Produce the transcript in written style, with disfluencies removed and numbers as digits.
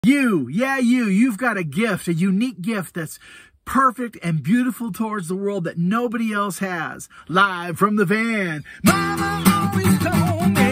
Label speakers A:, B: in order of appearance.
A: You've got a gift, a unique gift that's perfect and beautiful towards the world that nobody else has. Live from the van. Mama always told me